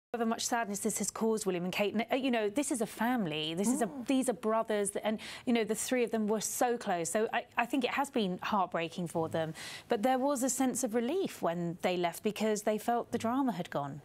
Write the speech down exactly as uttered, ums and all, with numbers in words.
However much sadness this has caused William and Kate, you know, this is a family. This mm. is a these are brothers, and you know the three of them were so close. So I, I think it has been heartbreaking for them. But there was a sense of relief when they left because they felt the drama had gone.